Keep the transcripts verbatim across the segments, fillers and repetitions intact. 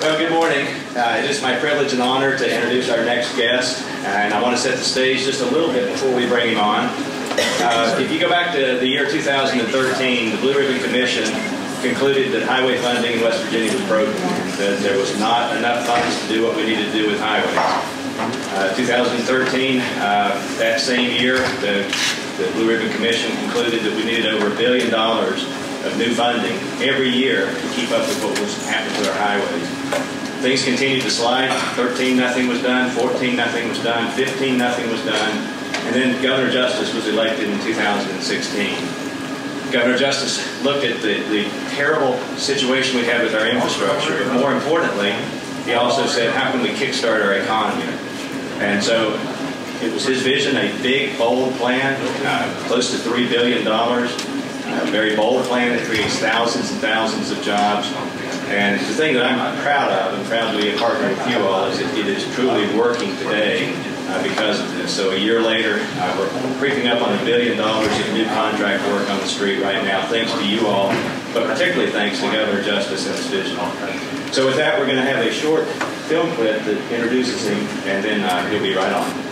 Well, good morning. Uh, it is my privilege and honor to introduce our next guest, and I want to set the stage just a little bit before we bring him on. Uh, if you go back to the year two thousand thirteen, the Blue Ribbon Commission concluded that highway funding in West Virginia was broken, that there was not enough funds to do what we needed to do with highways. Uh, two thousand thirteen, uh, that same year, the, the Blue Ribbon Commission concluded that we needed over a billion dollars of new funding every year to keep up with what was happening to our highways. Things continued to slide. thirteen, nothing was done. fourteen, nothing was done. fifteen, nothing was done. And then Governor Justice was elected in two thousand sixteen. Governor Justice looked at the, the terrible situation we had with our infrastructure, but more importantly, he also said, how can we kickstart our economy? And so it was his vision, a big, bold plan, uh, close to three billion dollars. A very bold plan that creates thousands and thousands of jobs. And the thing that I'm proud of, and proud to be a partner with you all, is that it is truly working today uh, because of this. So a year later, uh, we're creeping up on a billion dollars of new contract work on the street right now, thanks to you all, but particularly thanks to Governor Justice and his vision. So with that, we're going to have a short film clip that introduces him, and then uh, he'll be right on.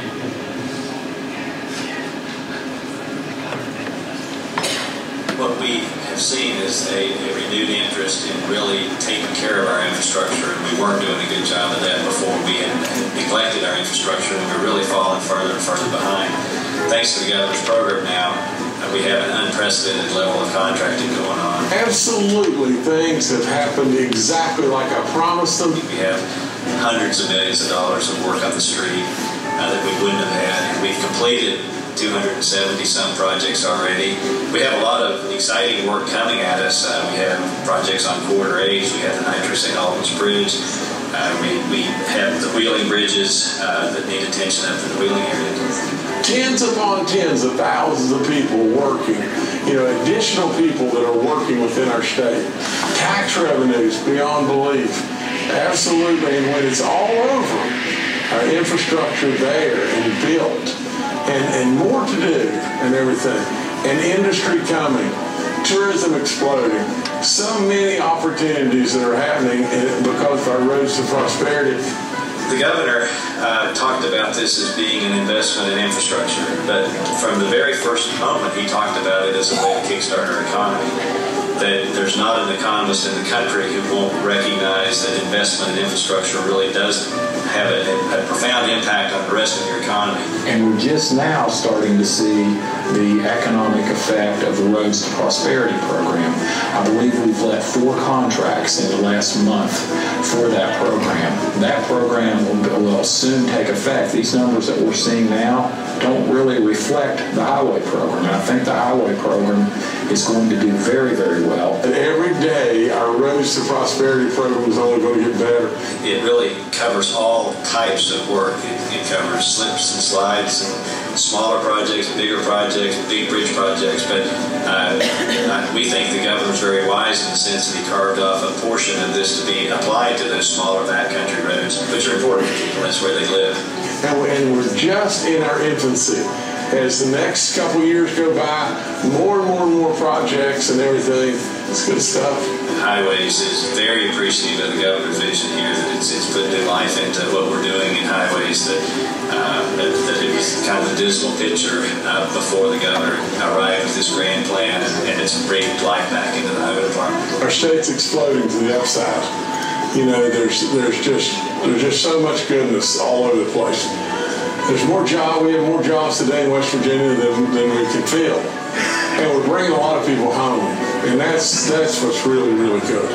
What we have seen is a, a renewed interest in really taking care of our infrastructure, and we weren't doing a good job of that before. We had neglected our infrastructure, and we're really falling further and further behind. Thanks to the governor's program now, uh, we have an unprecedented level of contracting going on. Absolutely, things have happened exactly like I promised them. We have hundreds of millions of dollars of work on the street uh, that we wouldn't have had, and we've completed two hundred seventy some projects already. We have a lot of exciting work coming at us. Uh, we have projects on Corridor H. We have the Nitrous Saint Albans Bridge. Uh, we, we have the wheeling bridges uh, that need attention up in the wheeling area. Tens upon tens of thousands of people working, you know, additional people that are working within our state. Tax revenues beyond belief. Absolutely, and when it's all over, our infrastructure there and built, And, and more to do and everything, and industry coming, tourism exploding, so many opportunities that are happening because of our roads to prosperity. The governor uh, talked about this as being an investment in infrastructure, but from the very first moment he talked about it as a way to kickstart our economy. That there's not an economist in the country who won't recognize that investment in infrastructure really does have a, a profound impact on the rest of your economy. And we're just now starting to see the economic effect of the Roads to Prosperity program. I believe we've let four contracts in the last month for that program. That program will, will soon take effect. These numbers that we're seeing now don't really reflect the highway program. And I think the highway program is going to do very, very well. And every day, our Roads to Prosperity program is only going to get better. It really covers all types of work. It, it covers slips and slides, and smaller projects, bigger projects, big bridge projects. But uh, we think the governor's very wise in the sense that he carved off a portion of this to be applied to those smaller backcountry roads, which are important to people. That's where they live. And we're just in our infancy. As the next couple years go by, more and more and more projects and everything. It's good stuff. Highways is very appreciative of the governor's vision here, that it's, it's put new life into what we're doing in highways, that, uh, that, that it was kind of a dismal picture uh, before the governor arrived with this grand plan, and, and it's breathed life back into the highway department. Our state's exploding to the upside. You know, there's, there's, just, there's just so much goodness all over the place. There's more jobs. We have more jobs today in West Virginia than, than we can fill, and we're bringing a lot of people home, and that's that's what's really really good.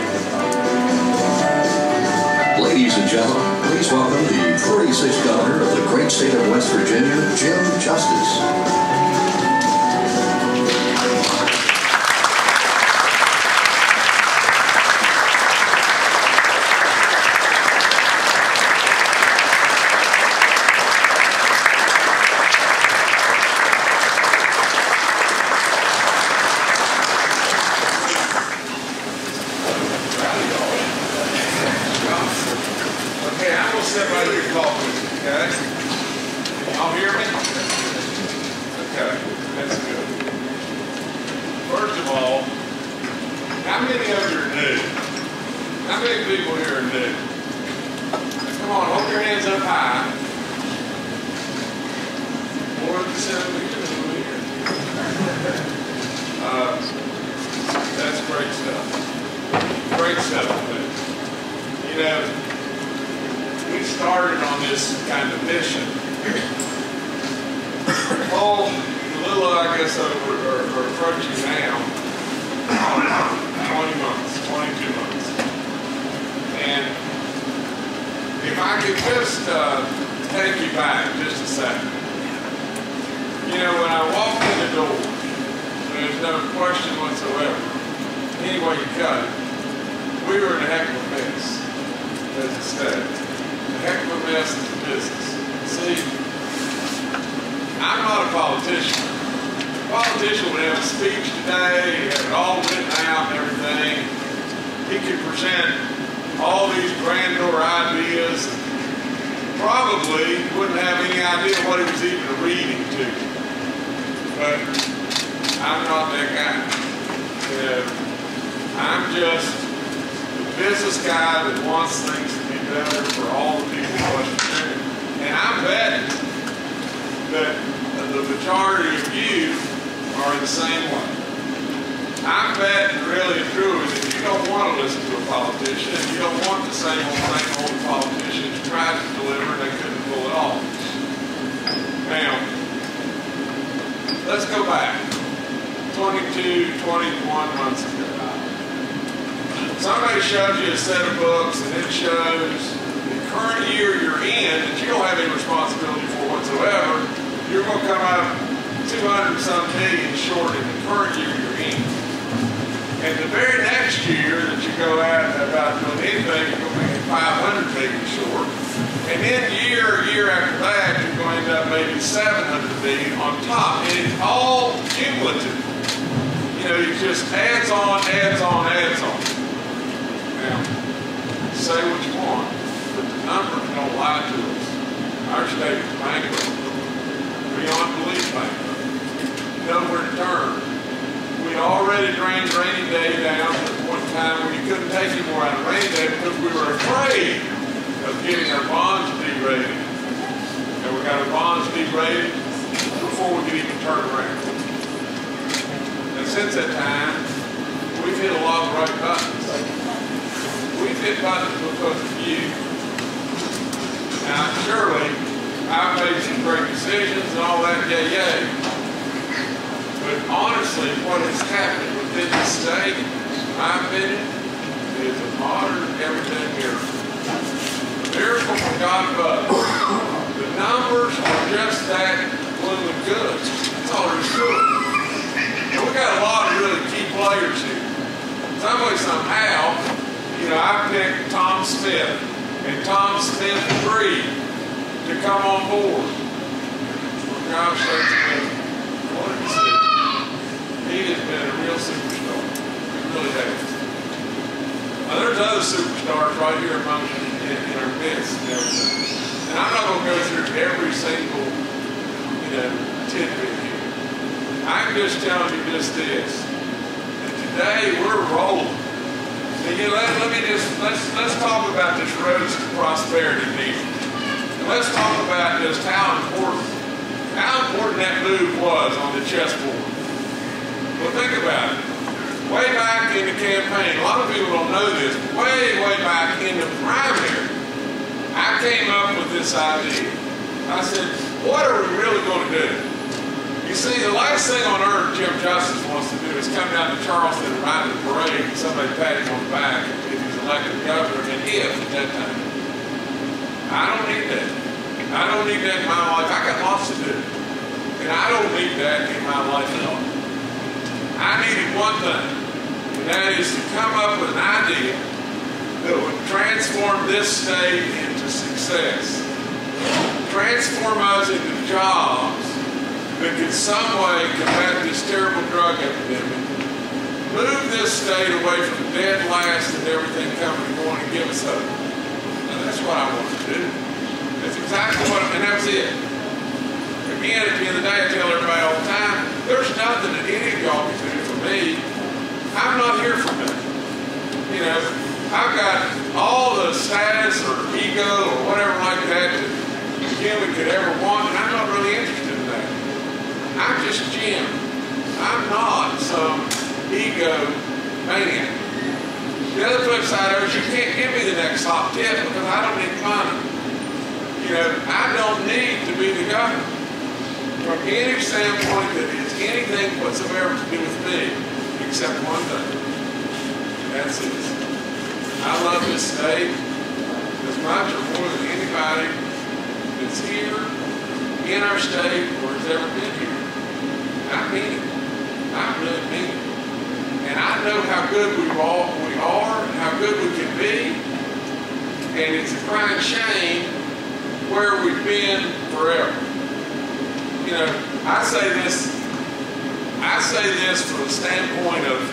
Ladies and gentlemen, please welcome the forty-sixth governor of the great state of West Virginia, Jim Justice. here and do. Come on, hold your hands up high. More than seven years over here. Uh, that's great stuff. Great stuff. You know, we started on this kind of mission. Oh, a little, I guess, over or, or approaching now, twenty months, twenty-two months. And if I could just uh, take you back just a second. You know, when I walked in the door, there's no question whatsoever, any way you cut it, we were in a heck of a mess as a state. A heck of a mess as a business. See, I'm not a politician. A politician would have a speech today, have it all written out and everything. He could present all these grandeur ideas. Probably wouldn't have any idea what he was even reading to. But I'm not that guy. You know, I'm just the business guy that wants things to be better for all the people of West Virginia. And I'm betting that the majority of you are the same way. I'm betting really and truly that you don't want to listen to a politician, and you don't want the same old thing old politicians tried to deliver and they couldn't pull it off. Now, let's go back. twenty-two, twenty-one months ago. Somebody shows you a set of books and it shows the current year you're in that you don't have any responsibility for whatsoever. You're going to come out two hundred some million short in the current year you're in. And the very next year that you go out about doing anything, you're going to be five hundred million short. And then year, year after that, you're going to end up maybe seven hundred million on top. And it's all cumulative. You know, it just adds on, adds on, adds on. Now, say what you want, but the numbers don't lie to us. Our state is bankrupt. Beyond belief bankrupt. Nowhere to turn. We already drained rainy day down to the point in time where you couldn't take any more out of rainy day because we were afraid of getting our bonds derated. And we got our bonds derated before we could even turn around. And since that time, we've hit a lot of right buttons. We've hit buttons because of you. Now, surely, I've made some great decisions and all that, yay, yay. But honestly, what has happened within the state, in my opinion, is a modern everyday miracle. A miracle from God above. The numbers are just that blooming good. That's all there is to it. And we've got a lot of really key players here. Some way, somehow, you know, I picked Tom Smith and Tom Smith agreed to come on board. Gosh, that's amazing. What did he say? He has been a real superstar. He really has. Now, there's other superstars right here among in, in our midst and everything. And I'm not going to go through every single, you know, tidbit here. I'm just telling you just this. And today we're rolling. And you know, let, let me just let's let's talk about this Roads to Prosperity meeting. And let's talk about just how important how important that move was on the chessboard. Well, think about it. Way back in the campaign, a lot of people don't know this, but way, way back in the primary, I came up with this idea. I said, what are we really going to do? You see, the last thing on earth Jim Justice wants to do is come down to Charleston and ride the parade and somebody pat him on the back if he's elected governor, and if at that time. I don't need that. I don't need that in my life. I got lots to do. And I don't need that in my life at all. I needed one thing, and that is to come up with an idea that would transform this state into success. Transform us into jobs that could some way combat this terrible drug epidemic. Move this state away from dead last and everything coming and going and give us hope. Now that's what I want to do. That's exactly what, and that's it. Again, at the end of the day, I tell everybody all the time, there's nothing that any of y'all can do for me. I'm not here for nothing. You know, I've got all the status or ego or whatever like that that a human could ever want, and I'm not really interested in that. I'm just Jim. I'm not some ego maniac. The other flip side is you can't give me the next hot tip because I don't need money. You know, I don't need to be the governor from any standpoint that is anything whatsoever to do with me, except one thing. That's it. I love this state as much or more than anybody that's here in our state or has ever been here. I mean it. I really mean it. And I know how good we all we are, how good we can be, and it's a crying shame where we've been forever. You know, I say this, I say this from the standpoint of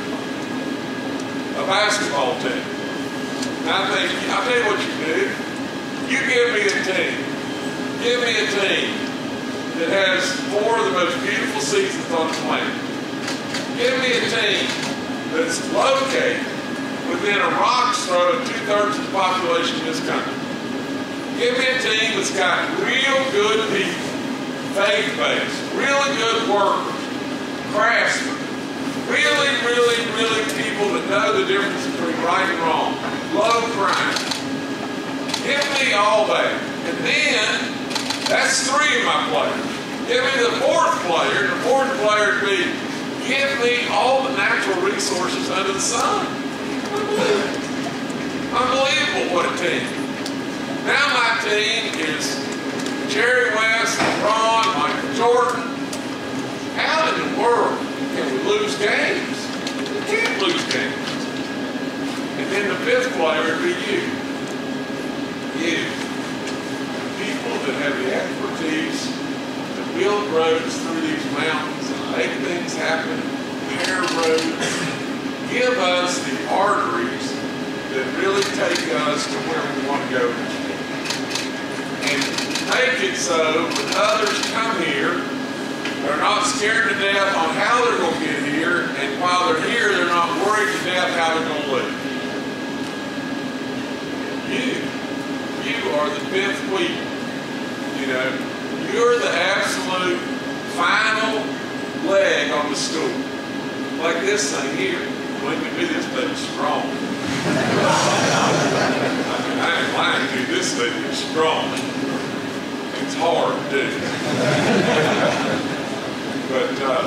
a basketball team. And I think, I'll tell you what you do. You give me a team. Give me a team that has four of the most beautiful seasons on the planet. Give me a team that's located within a rock's throw of two-thirds of the population of this country. Give me a team that's got real good people, faith-based, really good workers, craftsmen, really, really, really people that know the difference between right and wrong, low crime. Give me all that. And then, that's three of my players. Give me the fourth player. The fourth player would be, give me all the natural resources under the sun. Unbelievable. Unbelievable what a team. Now my team is Jerry West, LeBron, Michael Jordan. How in the world can we lose games? We can't lose games. And then the fifth player would be you. You. People that have the expertise to build roads through these mountains and make things happen, repair roads, give us the arteries that really take us to where we want to go. And make it so when others come here, they're not scared to death on how they're going to get here, and while they're here, they're not worried to death how they're going to live. You, you are the fifth wheel. You know, you're the absolute final leg on the stool. Like this thing here. Look at me, this thing's strong. I mean, I ain't lying to you, this thing is strong. It's hard to do. But uh,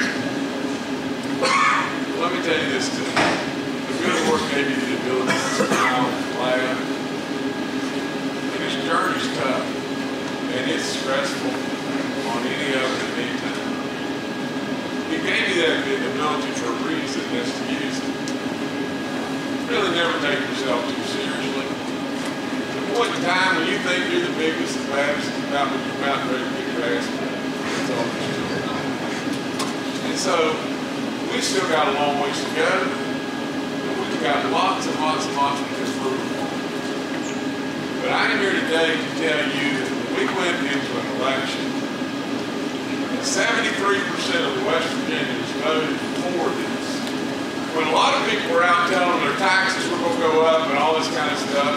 let me tell you this too. The good work gave you the ability to smile, laugh. And this journey's tough. And it's stressful on any of it at any time. He gave you that ability for a reason, that's to use it. Really never take yourself too seriously. The point in time when you think you're the biggest and baddest about when you're about ready to get your ass beat. That's all there's to it. And so, we still got a long ways to go. And we've got lots and lots and lots to improve. But I am here today to tell you that we went into an election and seventy-three percent of the West Virginians voted for this. When a lot of people were out telling them their taxes were going to go up and all this kind of stuff,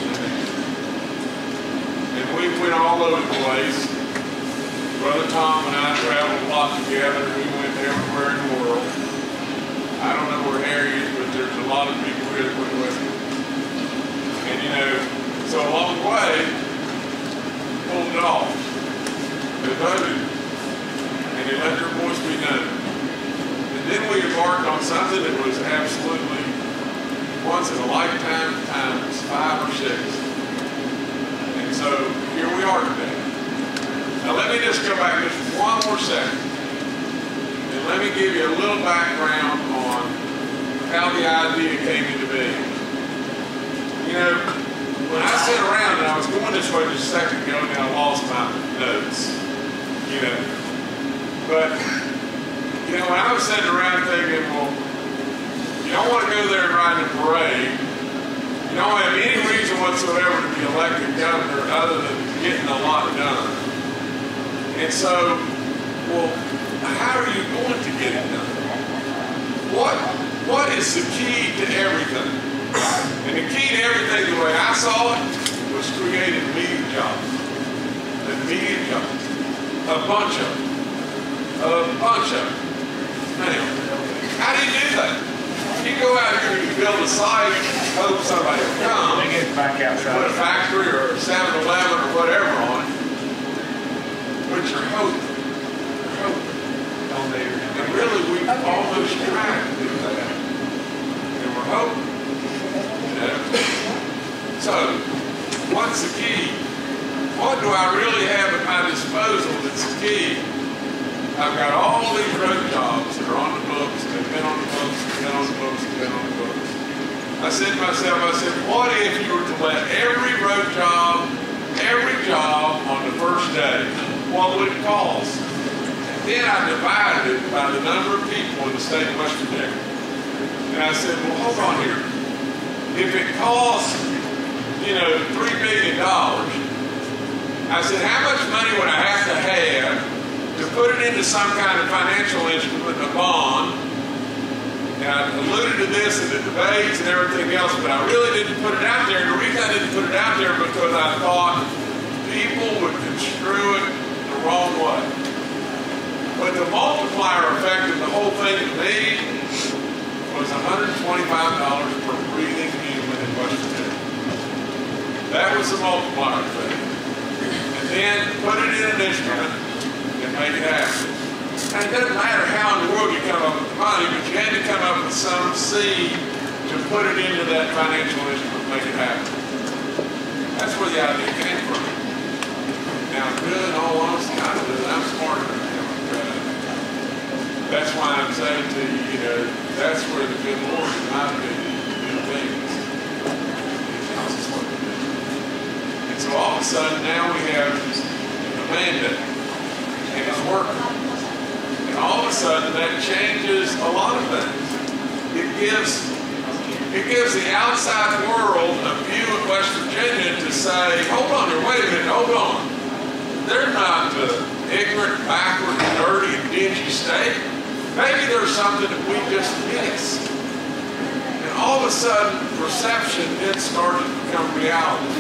and we went all over the place. Brother Tom and I traveled a lot together. We went everywhere in the world. I don't know where Harry is, but there's a lot of people here that went with him. And you know, so along the way, pulled it off. They voted, and they let their voice be known. And then we embarked on something that was absolutely once in a lifetime times five or six. And so here we are today. Now let me just go back just one more second. And let me give you a little background on how the idea came into being. You know, when I sat around, and I was going this way just a second ago, and I lost my notes, you know. But, you know, when I was sitting around thinking, well, you don't want to go there and ride in a parade. You don't have any reason whatsoever to be elected governor other than getting a lot done. And so, well, how are you going to get it done? What, what is the key to everything? And the key to everything, the way I saw it, was creating immediate jobs. Immediate jobs. A bunch of them. A bunch of them. Now, how do you do that? You go out here and you build a site, hope somebody will come, They get back outside. put a factory or a seven eleven or whatever on it, but you're hoping. You're hoping. And really, we almost tried to do that. And we're hoping. You know? So, what's the key? What do I really have at my disposal that's the key? I've got all these road jobs that are on the books, they've been on the books, they've been on the books, they've been on the books. I said to myself, I said, what if you were to let every road job, every job on the first day, what would it cost? And then I divided it by the number of people in the state of West Virginia. And I said, well, hold on here. If it costs, you know, three billion dollars, I said, how much money would I have to have to put it into some kind of financial instrument, a bond? And I alluded to this in the debates and everything else, but I really didn't put it out there. And the reason I didn't put it out there because I thought people would construe it the wrong way. But the multiplier effect of the whole thing to me was one hundred twenty-five dollars per breathing human in West Virginia. That was the multiplier effect. And then put it in an instrument and make it happen. And it doesn't matter how in the world you come up with the money, but you had to come up with some seed to put it into that financial instrument and make it happen. That's where the idea came from. Now, really, in all honesty, I do it. I'm smarter than him. That's why I'm saying to you, you know, that's where the good Lord, in my opinion, intervenes. He tells us what to do. And so all of a sudden, now we have a mandate. And it's working. And all of a sudden, that changes a lot of things. It gives, it gives the outside world a view of West Virginia to say, hold on here, wait a minute, hold on. They're not the ignorant, backward, dirty, and dingy state. Maybe there's something that we just missed. And all of a sudden, perception then started to become reality.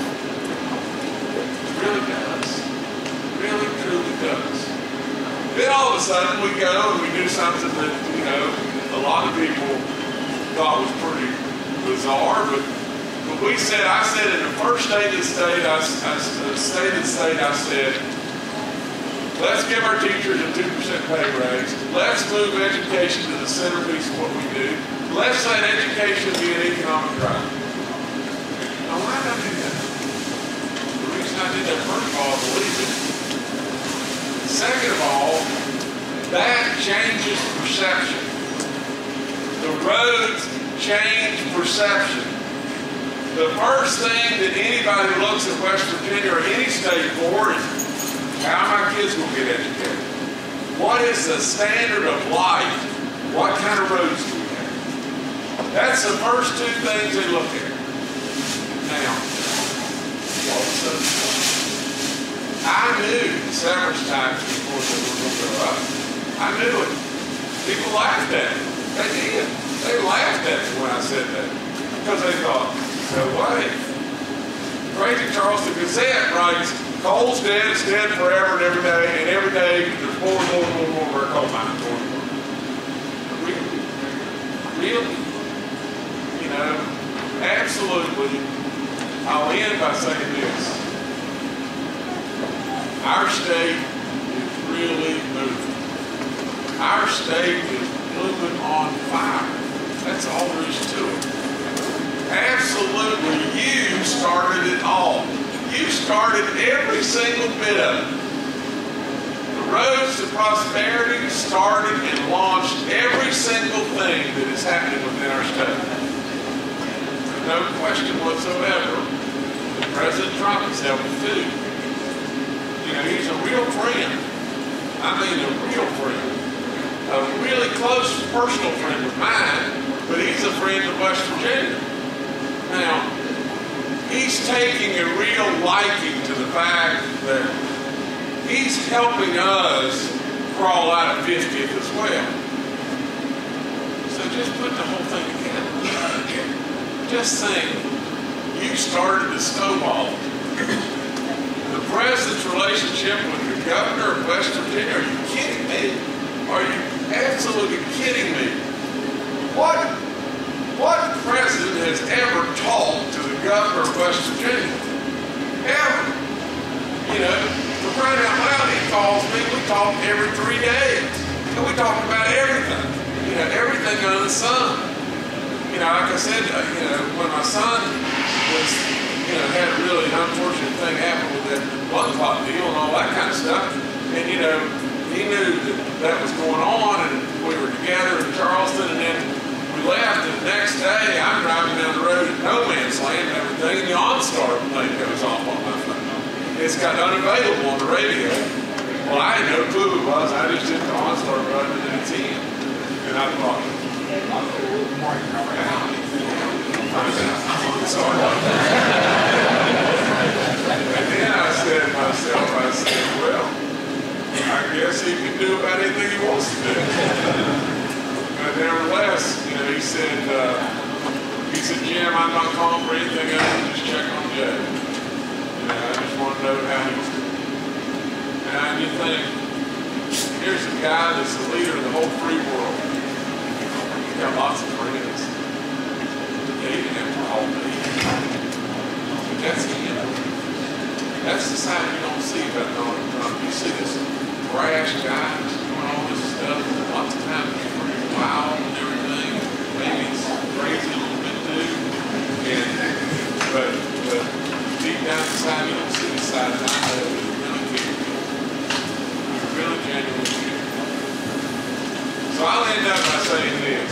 It really does. It really, truly does. Then all of a sudden we go and we do something that, you know, a lot of people thought was pretty bizarre, but, but we said, I said in the first state of the state, I, I, state of the state, I said, let's give our teachers a two percent pay raise. Let's move education to the centerpiece of what we do. Let's let education be an economic driver. Now, why did I do that? The reason I did that, first of all, I believe it. Second of all, that changes perception. The roads change perception. The first thing that anybody looks at West Virginia or any state for is how my kids will get educated. What is the standard of life? What kind of roads do we have? That's the first two things they look at. Now, all of a sudden, I knew the severance tax before they were going to go up. I knew it. People laughed at it. They did. They laughed at me when I said that. Because they thought, no way. Crazy Charleston Gazette writes, coal's dead, it's dead forever and every day, and every day there's more and more and more and more coal mines going on. Really? Really? You know, absolutely. I'll end by saying this. Our state is really moving. Our state is moving on fire. That's all there is to it. Absolutely, you started it all. You started every single bit of it. The roads to prosperity started and launched every single thing that is happening within our state. There's no question whatsoever that President Trump has helped too. You know, he's a real friend. I mean a real friend. A really close personal friend of mine, but he's a friend of West Virginia. Now, he's taking a real liking to the fact that he's helping us crawl out of fiftieth as well. So just put the whole thing together. just think, you started the snowball. The president's relationship with the governor of West Virginia, are you kidding me? Are you absolutely kidding me? What, what president has ever talked to the governor of West Virginia? Ever. You know, for crying out loud, he calls me, we talk every three days. And we talk about everything. You know, everything under the sun. You know, like I said, uh, you know, when my son was, you know, had a really unfortunate thing happen with that blood clot deal and all that kind of stuff, and, you know, he knew that that was going on, and we were together in Charleston, and then we left, and the next day, I'm driving down the road at No Man's Land and everything, and the OnStar thing goes off on my phone. It's got unavailable on the radio. Well, I had no clue who it was. I just hit the OnStar button, and it's in. And I thought, sorry. And then I said to myself, I said, well, I guess he can do about anything he wants to do. But nevertheless, you know, he said, uh, he said, Jim, I'm not calling for anything other than just check on Jay. You know, I just want to know how he's doing. And you think, here's a guy that's the leader of the whole free world. He's got lots of friends. Yeah, he didn't have to call me. But that's him. That's the side you don't see about Donald Trump. You see this brash guy doing all this stuff. Lots of times he's pretty wild and everything. Maybe he's crazy a little bit too. And, but, but deep down inside, you don't see the side that I know that really cares. Really genuinely care. So I'll end up by saying this.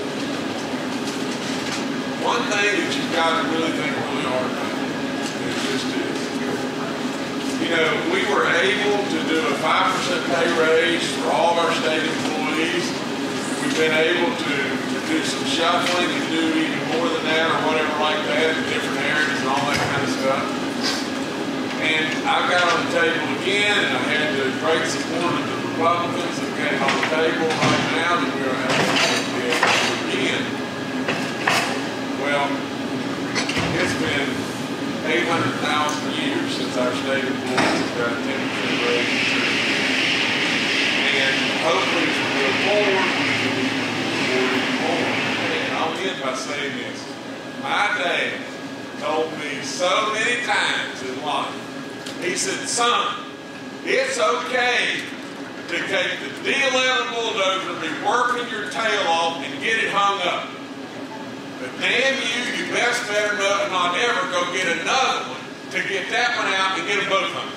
One thing that you've got to really think really hard about is just this. You know, we were able to do a five percent pay raise for all of our state employees. We've been able to, to do some shuffling and do even more than that or whatever like that in different areas and all that kind of stuff. And I've got on the table again, and I had the great support of the Republicans that came on the table right now that we're going to have to be able to do again. Well, it's been eight hundred thousand years since our state employees have got a ten percent raise. And hopefully as we go forward, we can do more. And I'll end by saying this. My dad told me so many times in life, he said, son, it's okay to take the D eleven bulldozer and be working your tail off and get it hung up. But damn you, you best better not, not ever go get another one to get that one out and get them both hung.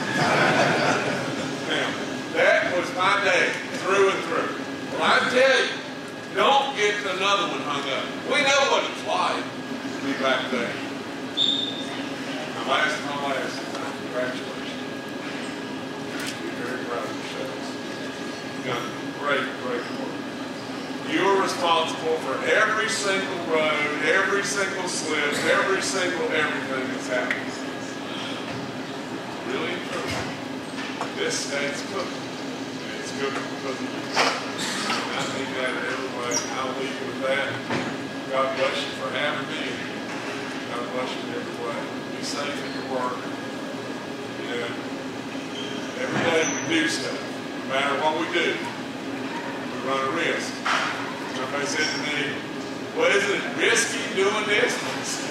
Now, that was my day, through and through. Well, I tell you, don't get another one hung up. We know what it's like to be back there. My last, my last. Congratulations. Be very proud of yourselves. You've done great, great work. You're responsible for every single road, every single slip, every single everything that's happened. Really and truly. This state's cooking. It's cooking because of you. And I think that in every way. I'll leave you with that. God bless you for having me. God bless you in every way. Be safe in your work. You know, every day we do stuff. No matter what we do, we run a risk. Somebody said to me, well, isn't it risky doing this? Is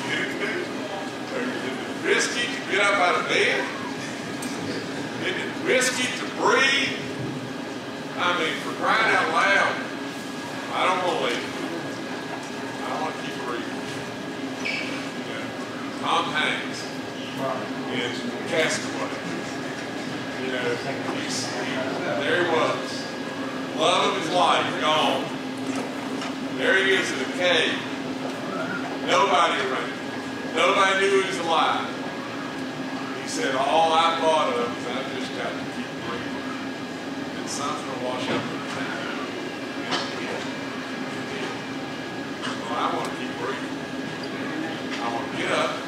it risky to get up out of bed? Is it risky to breathe? I mean, for crying out loud, I don't want to leave. I want to keep breathing. You know, Tom Hanks in Castaway. You know, he's, he, there he was. Love of his life, gone. There he is in a cave. Nobody around. Nobody knew he was alive. He said, all I thought of is I've just got to keep breathing. And sun's going to wash up in the town. Well, I want to keep breathing. I want to get up.